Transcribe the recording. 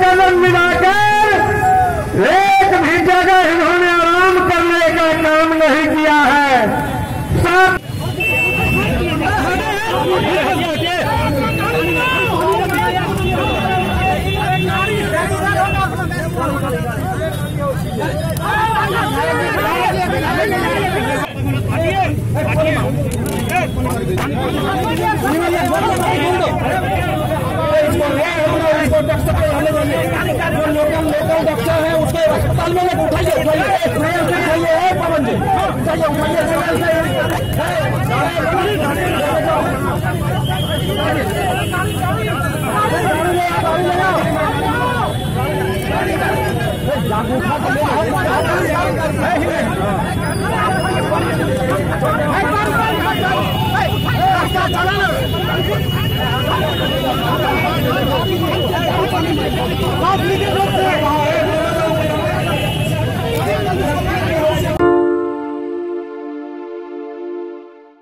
कदम मिलाकर एक भी जगह इन्होंने आराम करने का काम नहीं किया है। सब लोकल डॉक्टर है उसके अस्पताल में उठाइए पवन जी